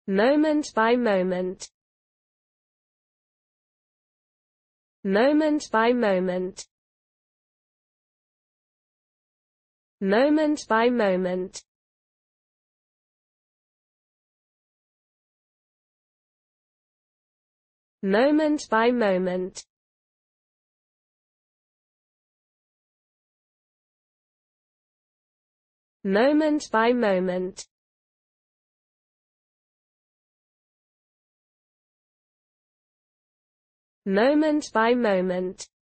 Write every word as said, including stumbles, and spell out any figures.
moment by moment, moment by moment, moment by moment, moment by moment, moment by moment, moment by moment,